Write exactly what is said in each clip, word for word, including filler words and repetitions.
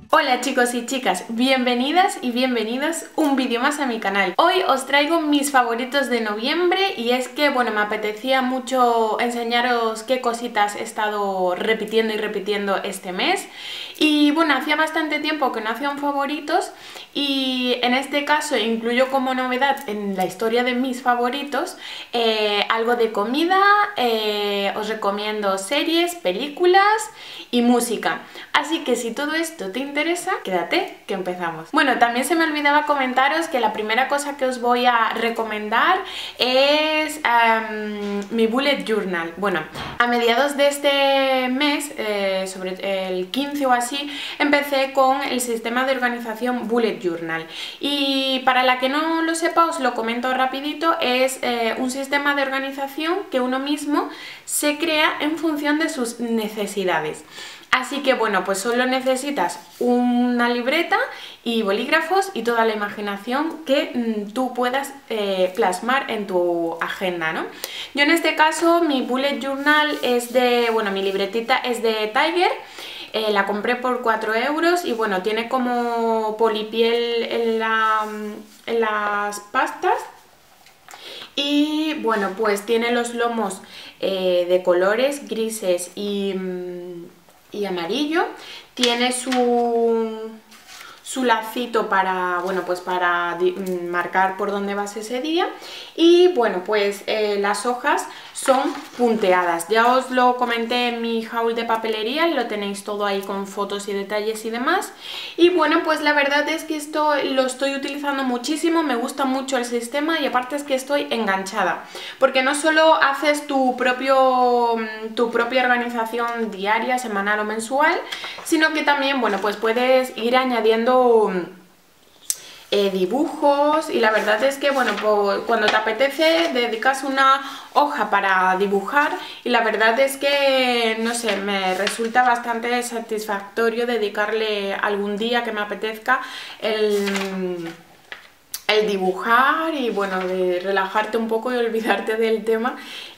Hola chicos y chicas, bienvenidas y bienvenidos un vídeo más a mi canal. Hoy os traigo mis favoritos de noviembre y es que, bueno, me apetecía mucho enseñaros qué cositas he estado repitiendo y repitiendo este mes. Y bueno, hacía bastante tiempo que no hacía un favoritos y en este caso incluyo como novedad en la historia de mis favoritos eh, algo de comida, eh, os recomiendo series, películas y música. Así que si todo esto te interesa, quédate que empezamos. Bueno, también se me olvidaba comentaros que la primera cosa que os voy a recomendar es um, mi bullet journal. Bueno, a mediados de este mes, eh, sobre el quince o así, empecé con el sistema de organización bullet journal. Y para la que no lo sepa, os lo comento rapidito, es eh, un sistema de organización que uno mismo se crea en función de sus necesidades. Así que bueno, pues solo necesitas una libreta y bolígrafos y toda la imaginación que mmm, tú puedas eh, plasmar en tu agenda, ¿no? Yo en este caso mi bullet journal es de, bueno, mi libretita es de Tiger. Eh, la compré por cuatro euros y bueno, tiene como polipiel en, la, en las pastas. Y bueno, pues tiene los lomos eh, de colores grises y... Mmm, y amarillo, tiene su, su lacito para, bueno, pues para marcar por dónde vas ese día y bueno, pues eh, las hojas son punteadas. Ya os lo comenté en mi haul de papelería, lo tenéis todo ahí con fotos y detalles y demás. Y bueno, pues la verdad es que esto lo estoy utilizando muchísimo, me gusta mucho el sistema y aparte es que estoy enganchada. Porque no solo haces tu, propio, tu propia organización diaria, semanal o mensual, sino que también, bueno, pues puedes ir añadiendo Eh, dibujos y la verdad es que, bueno, pues, cuando te apetece dedicas una hoja para dibujar y la verdad es que, no sé, me resulta bastante satisfactorio dedicarle algún día que me apetezca el, el dibujar y, bueno, de relajarte un poco y olvidarte del tema.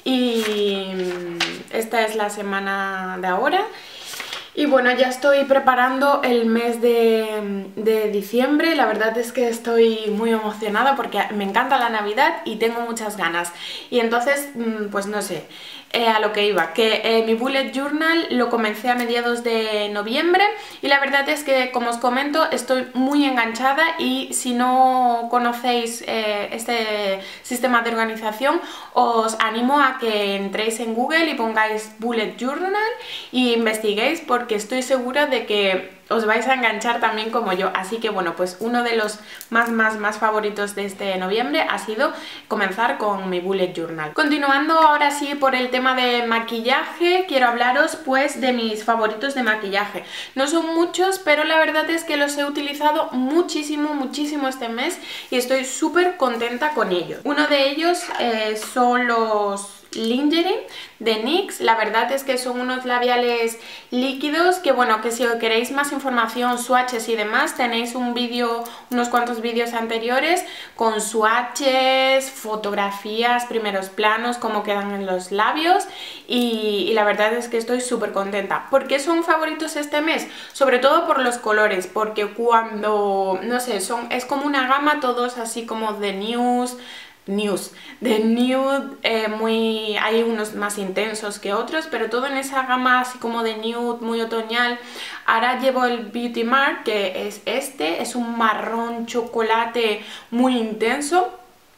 Y esta es la semana de ahora. Y bueno, ya estoy preparando el mes de, de diciembre, la verdad es que estoy muy emocionada porque me encanta la Navidad y tengo muchas ganas. Y entonces, pues no sé, eh, a lo que iba, que eh, mi bullet journal lo comencé a mediados de noviembre y la verdad es que, como os comento, estoy muy enganchada y si no conocéis eh, este sistema de organización, os animo a que entréis en Google y pongáis bullet journal y investiguéis porque que estoy segura de que os vais a enganchar también como yo. Así que bueno, pues uno de los más más más favoritos de este noviembre ha sido comenzar con mi bullet journal. Continuando ahora sí por el tema de maquillaje, quiero hablaros pues de mis favoritos de maquillaje. No son muchos, pero la verdad es que los he utilizado muchísimo, muchísimo este mes y estoy súper contenta con ellos. Uno de ellos eh, son los Lingerie de NYX. La verdad es que son unos labiales líquidos que, bueno, que si queréis más información, swatches y demás, tenéis un vídeo, unos cuantos vídeos anteriores con swatches, fotografías, primeros planos, cómo quedan en los labios y, y la verdad es que estoy súper contenta. ¿Por qué son favoritos este mes? Sobre todo por los colores, porque cuando, no sé, son, es como una gama, todos así como de news, News, de nude, eh, muy, hay unos más intensos que otros, pero todo en esa gama así como de nude, muy otoñal. Ahora llevo el Beauty Mark, que es este, es un marrón chocolate muy intenso.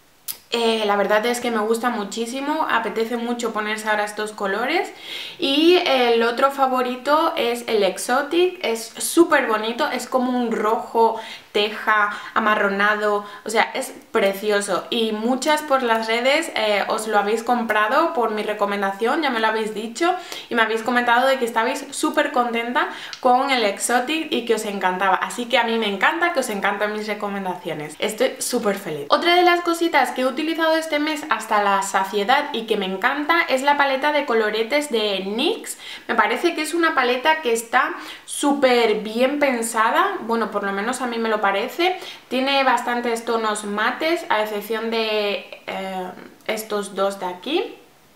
Eh, la verdad es que me gusta muchísimo, apetece mucho ponerse ahora estos colores. Y el otro favorito es el Exotic, es súper bonito, es como un rojo teja, amarronado, o sea, es precioso y muchas por las redes eh, os lo habéis comprado por mi recomendación, ya me lo habéis dicho y me habéis comentado de que estabais súper contenta con el Exotic y que os encantaba, así que a mí me encanta que os encanten mis recomendaciones, estoy súper feliz. Otra de las cositas que he utilizado este mes hasta la saciedad y que me encanta es la paleta de coloretes de NYX. Me parece que es una paleta que está súper bien pensada, bueno, por lo menos a mí me lo parece. Tiene bastantes tonos mates, a excepción de eh, estos dos de aquí,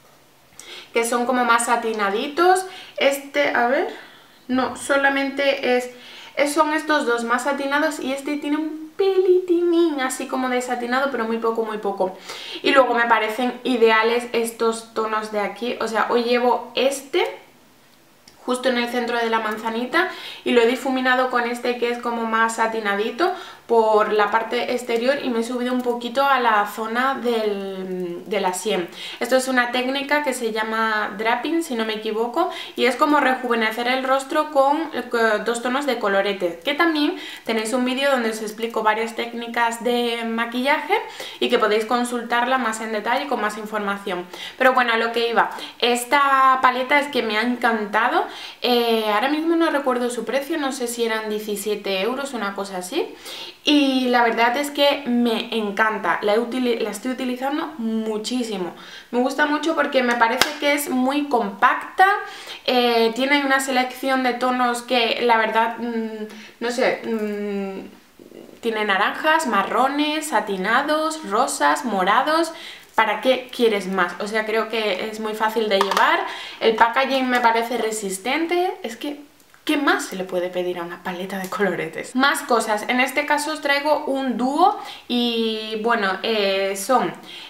que son como más satinaditos. Este, a ver, no, solamente es son estos dos más satinados y este tiene un pelitinín así como de satinado, pero muy poco, muy poco. Y luego me parecen ideales estos tonos de aquí, o sea, hoy llevo este justo en el centro de la manzanita y lo he difuminado con este que es como más satinadito por la parte exterior y me he subido un poquito a la zona del, de la sien. Esto es una técnica que se llama draping, si no me equivoco, y es como rejuvenecer el rostro con dos tonos de colorete, que también tenéis un vídeo donde os explico varias técnicas de maquillaje y que podéis consultarla más en detalle con más información. Pero bueno, a lo que iba, esta paleta es que me ha encantado. Eh, ahora mismo no recuerdo su precio, no sé si eran diecisiete euros, una cosa así. Y la verdad es que me encanta, la, la estoy utilizando muchísimo. Me gusta mucho porque me parece que es muy compacta, eh, tiene una selección de tonos que la verdad, mmm, no sé, mmm, tiene naranjas, marrones, satinados, rosas, morados. ¿Para qué quieres más? O sea, creo que es muy fácil de llevar, el packaging me parece resistente, es que ¿qué más se le puede pedir a una paleta de coloretes? Más cosas, en este caso os traigo un dúo y bueno, eh, son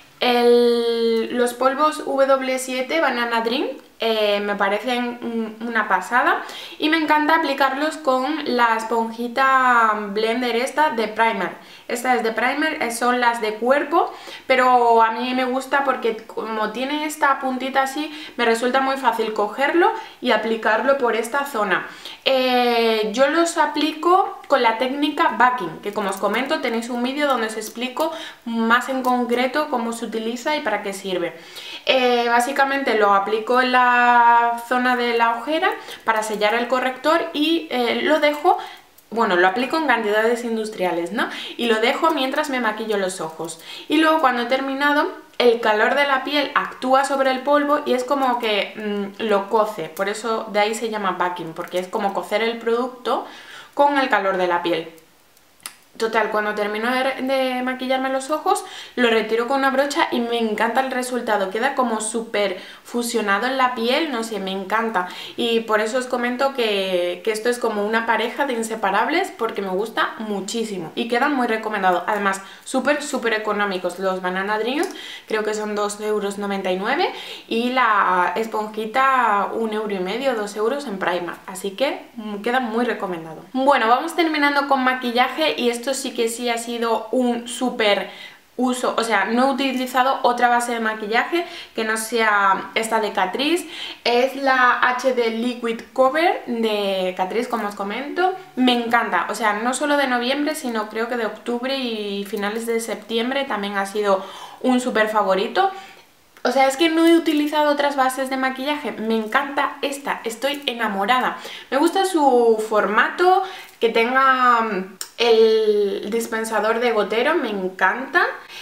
el, los polvos W siete Banana Dream, eh, me parecen una pasada y me encanta aplicarlos con la esponjita blender esta de primer. Esta es de primer, son las de cuerpo, pero a mí me gusta porque como tiene esta puntita así, me resulta muy fácil cogerlo y aplicarlo por esta zona. Eh, yo los aplico con la técnica backing, que como os comento tenéis un vídeo donde os explico más en concreto cómo se utiliza y para qué sirve. Eh, básicamente lo aplico en la zona de la ojera para sellar el corrector y eh, lo dejo. Bueno, lo aplico en cantidades industriales, ¿no? Y lo dejo mientras me maquillo los ojos. Y luego cuando he terminado, el calor de la piel actúa sobre el polvo y es como que mmm, lo coce. Por eso de ahí se llama backing, porque es como cocer el producto con el calor de la piel. Total, cuando termino de, de maquillarme los ojos, lo retiro con una brocha y me encanta el resultado. Queda como súper fusionado en la piel, no sé, me encanta. Y por eso os comento que, que esto es como una pareja de inseparables porque me gusta muchísimo. Y quedan muy recomendados. Además, súper, súper económicos. Los Banana Dream creo que son dos euros noventa y nueve y la esponjita un euro y medio, dos euros en Primark. Así que queda muy recomendado. Bueno, vamos terminando con maquillaje y esto Esto sí que sí ha sido un súper uso, o sea, no he utilizado otra base de maquillaje que no sea esta de Catrice. Es la H D Liquid Cover de Catrice, como os comento. Me encanta, o sea, no solo de noviembre, sino creo que de octubre y finales de septiembre también ha sido un súper favorito. O sea, es que no he utilizado otras bases de maquillaje, me encanta esta, estoy enamorada. Me gusta su formato, que tenga el dispensador de gotero, me encanta.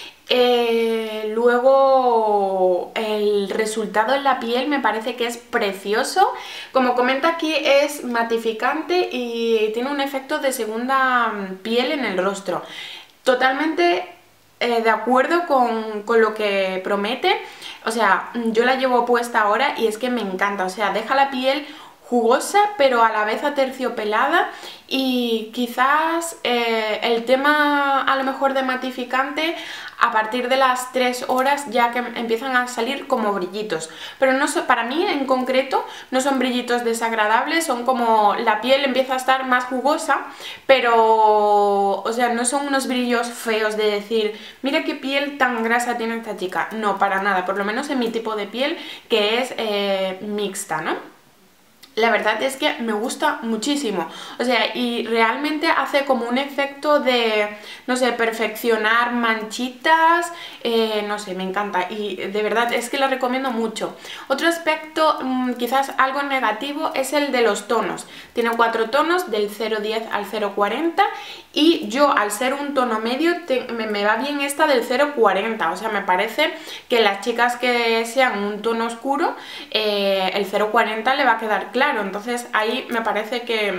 Eh, luego el resultado en la piel me parece que es precioso. Como comenta aquí, es matificante y tiene un efecto de segunda piel en el rostro. Totalmente Eh, de acuerdo con, con lo que promete. O sea, yo la llevo puesta ahora y es que me encanta. O sea, deja la piel jugosa pero a la vez aterciopelada y quizás eh, el tema a lo mejor de matificante a partir de las tres horas ya que empiezan a salir como brillitos, pero no sé, para mí en concreto no son brillitos desagradables, son como la piel empieza a estar más jugosa, pero o sea, no son unos brillos feos de decir mira qué piel tan grasa tiene esta chica, no, para nada, por lo menos en mi tipo de piel que es eh, mixta, ¿no? La verdad es que me gusta muchísimo, o sea, y realmente hace como un efecto de, no sé, perfeccionar manchitas, eh, no sé, me encanta y de verdad es que la recomiendo mucho. Otro aspecto mmm, quizás algo negativo es el de los tonos. Tiene cuatro tonos, del cero diez al cero cuarenta y yo al ser un tono medio te, me, me va bien esta del cero cuarenta, o sea, me parece que las chicas que sean un tono oscuro, eh, el cero cuarenta le va a quedar claro. Claro, entonces ahí me parece que,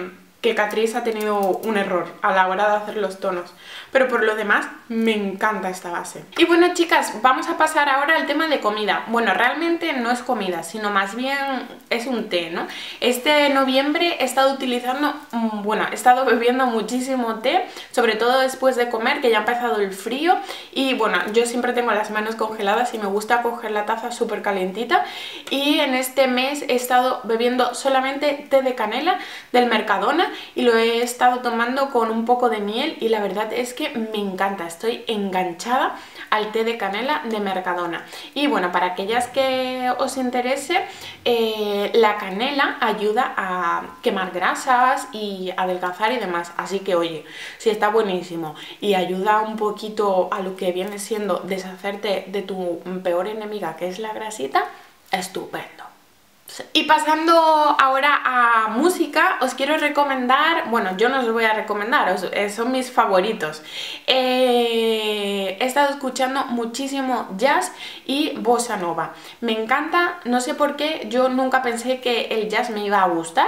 que Catrice ha tenido un error a la hora de hacer los tonos, pero por lo demás me encanta esta base. Y bueno, chicas, vamos a pasar ahora al tema de comida. Bueno, realmente no es comida, sino más bien es un té, ¿no? Este noviembre he estado utilizando, bueno, he estado bebiendo muchísimo té, sobre todo después de comer, que ya ha empezado el frío, y bueno, yo siempre tengo las manos congeladas y me gusta coger la taza súper calentita, y en este mes he estado bebiendo solamente té de canela del Mercadona, y lo he estado tomando con un poco de miel, y la verdad es que me encanta, estoy enganchada al té de canela de Mercadona. Y bueno, para aquellas que os interese, eh, la canela ayuda a quemar grasas y adelgazar y demás, así que oye, si está buenísimo y ayuda un poquito a lo que viene siendo deshacerte de tu peor enemiga, que es la grasita, estupendo. Y pasando ahora a música, os quiero recomendar, bueno, yo no os voy a recomendar, os, eh, son mis favoritos. Eh, he estado escuchando muchísimo jazz y bossa nova. Me encanta, no sé por qué, yo nunca pensé que el jazz me iba a gustar,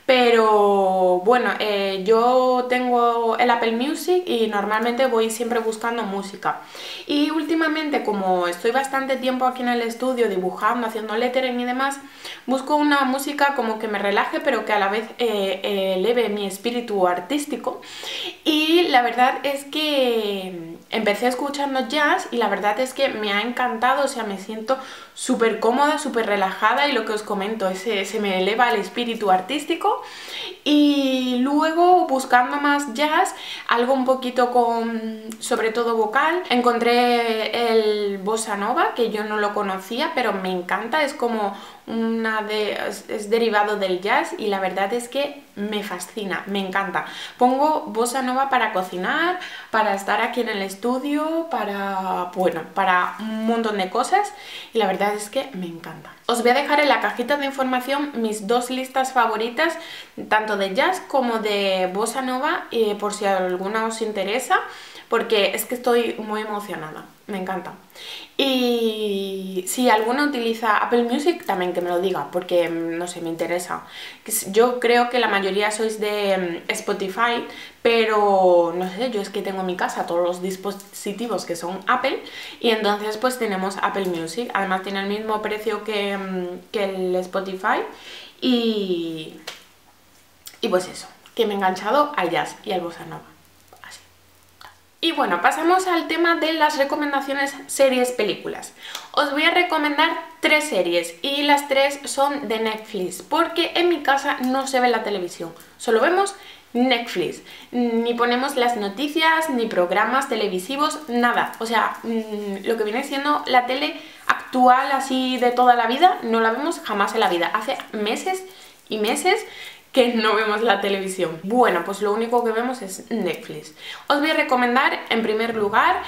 pero bueno, eh, yo tengo el Apple Music y normalmente voy siempre buscando música. Y últimamente, como estoy bastante tiempo aquí en el estudio dibujando, haciendo lettering y demás, busco una música como que me relaje, pero que a la vez eh, eh, eleve mi espíritu artístico. Y la verdad es que empecé escuchando jazz y la verdad es que me ha encantado, o sea, me siento súper cómoda, súper relajada, y lo que os comento, ese, se me eleva el espíritu artístico. Y luego, buscando más jazz, algo un poquito con, sobre todo vocal, encontré el bossa nova, que yo no lo conocía, pero me encanta, es como una de, es, es derivado del jazz, y la verdad es que me fascina, me encanta. Pongo bossa nova para cocinar, para estar aquí en el estudio, para, bueno, para un montón de cosas, y la verdad es que me encanta. Os voy a dejar en la cajita de información mis dos listas favoritas, tanto de jazz como de bossa nova, eh, por si alguna os interesa, porque es que estoy muy emocionada, me encanta. Y si alguno utiliza Apple Music, también que me lo diga, porque no sé, me interesa. Yo creo que la mayoría sois de Spotify, pero no sé, yo es que tengo en mi casa todos los dispositivos que son Apple, y entonces pues tenemos Apple Music. Además tiene el mismo precio que, que el Spotify, y, y pues eso, que me he enganchado al jazz y al bossa nova. Y bueno, pasamos al tema de las recomendaciones series, películas. Os voy a recomendar tres series, y las tres son de Netflix, porque en mi casa no se ve la televisión, solo vemos Netflix. Ni ponemos las noticias, ni programas televisivos, nada. O sea, lo que viene siendo la tele actual así de toda la vida, no la vemos jamás en la vida. Hace meses y meses que no vemos la televisión. Bueno, pues lo único que vemos es Netflix. Os voy a recomendar en primer lugar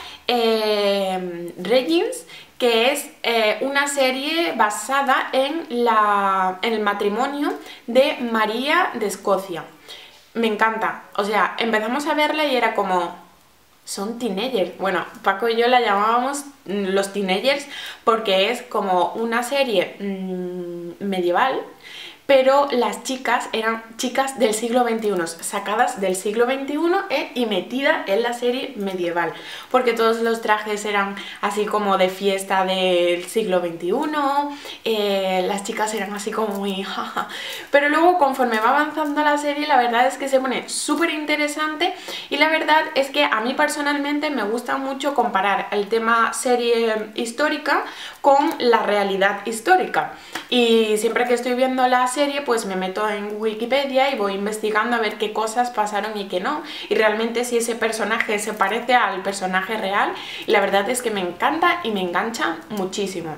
eh, Regents, que es eh, una serie basada en, la, en el matrimonio de María de Escocia. Me encanta, o sea, empezamos a verla y era como, son teenagers. Bueno, Paco y yo la llamábamos los teenagers porque es como una serie mmm, medieval, pero las chicas eran chicas del siglo veintiuno, sacadas del siglo veintiuno eh, y metida en la serie medieval, porque todos los trajes eran así como de fiesta del siglo veintiuno, eh, las chicas eran así como muy jaja, pero luego conforme va avanzando la serie la verdad es que se pone súper interesante, y la verdad es que a mí personalmente me gusta mucho comparar el tema serie histórica con la realidad histórica, y siempre que estoy viendo la serie pues me meto en Wikipedia y voy investigando a ver qué cosas pasaron y qué no, y realmente si ese personaje se parece al personaje real, y la verdad es que me encanta y me engancha muchísimo.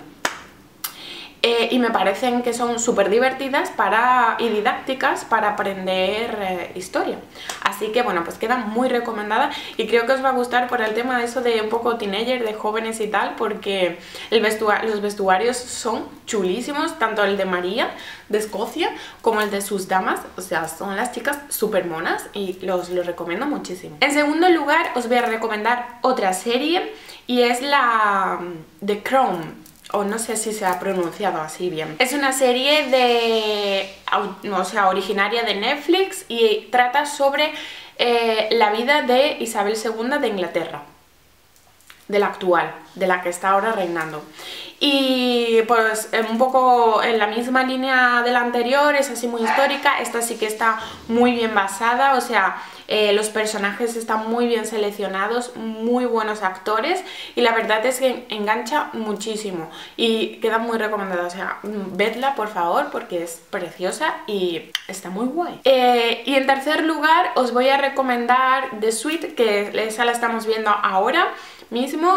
Eh, y me parecen que son súper divertidas para, y didácticas para aprender eh, historia. Así que bueno, pues queda muy recomendada, y creo que os va a gustar por el tema de eso de un poco teenager, de jóvenes y tal, porque el vestua los vestuarios son chulísimos, tanto el de María de Escocia como el de sus damas, o sea, son las chicas súper monas, y los, los recomiendo muchísimo. En segundo lugar os voy a recomendar otra serie, y es la The Crown, o no sé si se ha pronunciado así bien. Es una serie de, o sea, originaria de Netflix y trata sobre eh, la vida de Isabel segunda de Inglaterra, de la actual, de la que está ahora reinando. Y pues un poco en la misma línea de la anterior, es así muy histórica, esta sí que está muy bien basada, o sea, eh, los personajes están muy bien seleccionados, muy buenos actores y la verdad es que engancha muchísimo y queda muy recomendada, o sea, vedla por favor porque es preciosa y está muy guay. Eh, y en tercer lugar os voy a recomendar The Suite, que esa la estamos viendo ahora mismo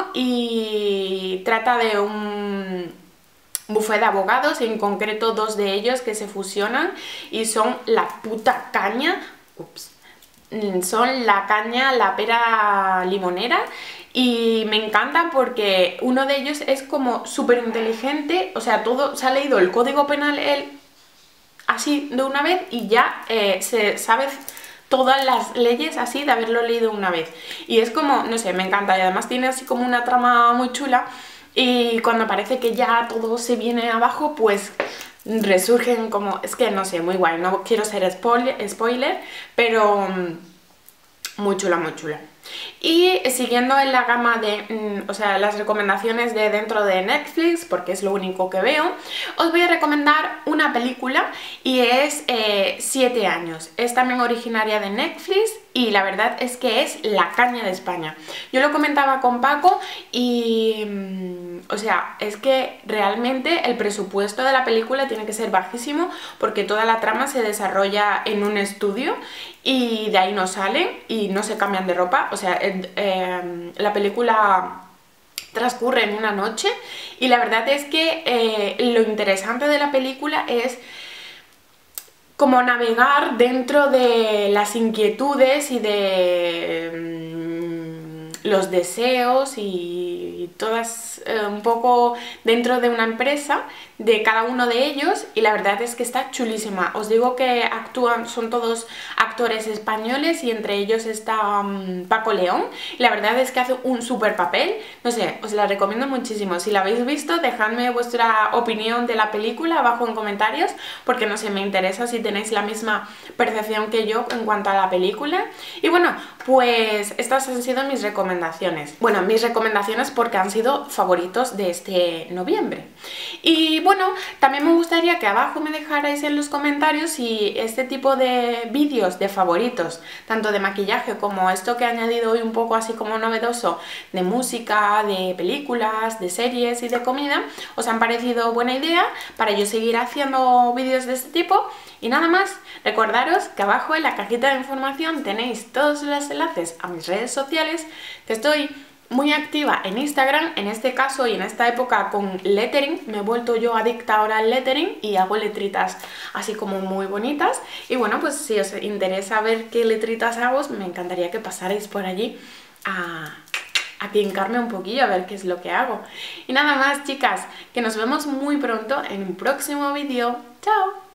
y trata de un bufete de abogados, en concreto dos de ellos que se fusionan y son la puta caña, ups, son la caña, la pera limonera y me encanta porque uno de ellos es como súper inteligente, o sea, todo se ha leído el código penal él así de una vez y ya eh, se sabe todas las leyes así de haberlo leído una vez y es como, no sé, me encanta y además tiene así como una trama muy chula y cuando parece que ya todo se viene abajo pues resurgen como, es que no sé, muy guay, no quiero ser spoiler, spoiler pero muy chula, muy chula. Y siguiendo en la gama de, o sea, las recomendaciones de dentro de Netflix, porque es lo único que veo, os voy a recomendar una película y es eh, Siete años. Es también originaria de Netflix y la verdad es que es la caña de España. Yo lo comentaba con Paco y, o sea, es que realmente el presupuesto de la película tiene que ser bajísimo porque toda la trama se desarrolla en un estudio y de ahí no salen y no se cambian de ropa, o sea, eh, eh, la película transcurre en una noche y la verdad es que eh, lo interesante de la película es como navegar dentro de las inquietudes y de mm, los deseos y, y todas eh, un poco dentro de una empresa de cada uno de ellos y la verdad es que está chulísima. Os digo que actúan, son todos actores españoles y entre ellos está um, Paco León y la verdad es que hace un súper papel, no sé, os la recomiendo muchísimo. Si la habéis visto, dejadme vuestra opinión de la película abajo en comentarios porque no sé, me interesa si tenéis la misma percepción que yo en cuanto a la película. Y bueno, pues estas han sido mis recomendaciones. Bueno, mis recomendaciones porque han sido favoritos de este noviembre. Y bueno, también me gustaría que abajo me dejarais en los comentarios si este tipo de vídeos de favoritos, tanto de maquillaje como esto que he añadido hoy un poco así como novedoso, de música, de películas, de series y de comida, os han parecido buena idea para yo seguir haciendo vídeos de este tipo. Y nada más, recordaros que abajo en la cajita de información tenéis todos los enlaces a mis redes sociales, que estoy muy activa en Instagram, en este caso y en esta época con lettering, me he vuelto yo adicta ahora al lettering y hago letritas así como muy bonitas y bueno, pues si os interesa ver qué letritas hago, me encantaría que pasarais por allí a, a pincarme un poquillo a ver qué es lo que hago. Y nada más chicas, que nos vemos muy pronto en un próximo vídeo. ¡Chao!